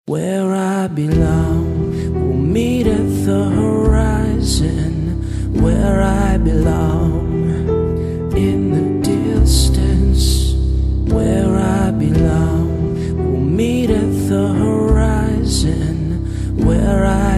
Where I belong, we'll meet at the horizon. Where I belong, in the distance. Where I belong, we'll meet at the horizon. Where I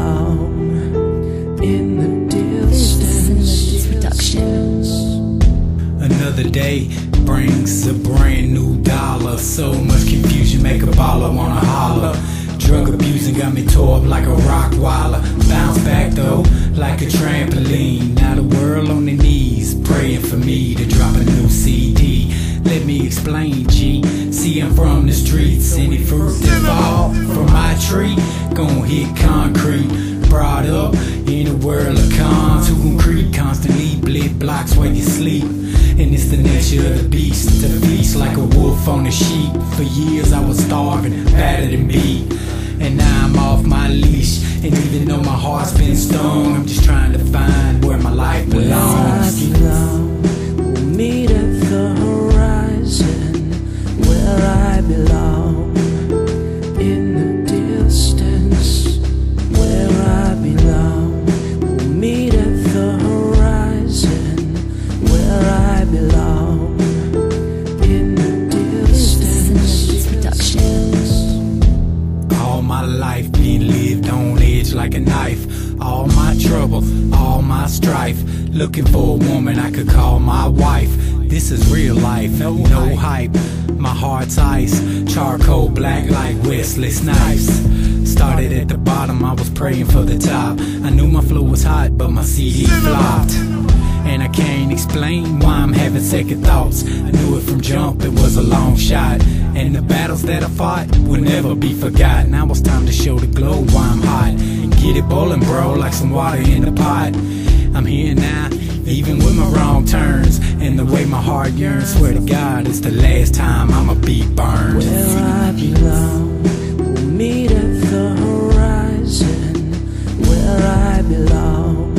belong, in the distance. Productions. Another day brings a brand new dollar. So much confusion, make a baller wanna holler. Drug abusing got me tore up like a rock waller. Bounce back though, like a trampoline. Now the world on their knees, praying for me to drop a new CD. Let me explain, G. See, I'm from the streets. Any fruit that fall from my tree gon' hit concrete. Brought up in a world of cons who concrete constantly blip blocks while you sleep. And it's the nature of the beast to feast like a wolf on a sheep. For years I was starving, battered and beat, and now I'm off my leash. And even though my heart's been stung, I'm just trying to find where my life belongs. Where I belong, we'll meet at the horizon. Where I belong, in the distance. Where I belong, we'll meet at the horizon. Where I belong, in the distance. Productions. All my life being lived on edge like a knife. All my trouble, all my strife. Looking for a woman I could call my wife. This is real life, no hype. My heart's ice, charcoal black like Wesley Snipes. Started at the bottom, I was praying for the top. I knew my flow was hot, but my CD flopped. And I can't explain why I'm having second thoughts. I knew it from jump, it was a long shot. And the battles that I fought will never be forgotten. Now it's time to show the glow why I'm hot. And get it boiling, bro, like some water in the pot. I'm here now, even with my wrong turns. And the way my heart yearns, swear to God, it's the last time I'ma be burned. Where I belong, we'll meet at the horizon. Where I belong,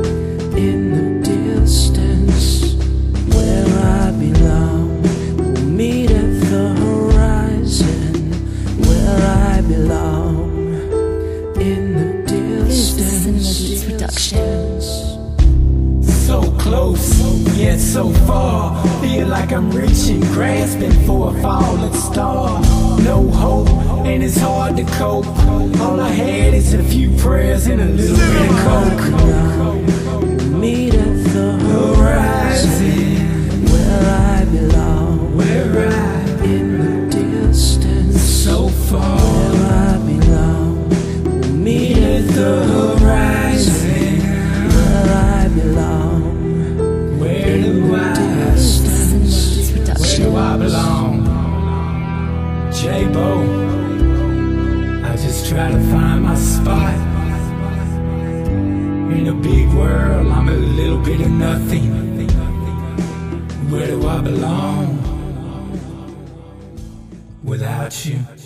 in the distance. Where I belong, we'll meet at the horizon. Where I belong, in the distance. Productions. So close, yet so far. Feel like I'm reaching, grasping for a falling star. No hope, and it's hard to cope. All I had is a few prayers and a little bit of coke. Meet at the horizon. Where I belong, Where I, in the distance. so far, Where I belong, we'll meet at the horizon. Where I belong, where do I, distance. where do I belong? J-Bo, I just try to find my spot. In a big world, I'm a little bit of nothing. Where do I belong without you?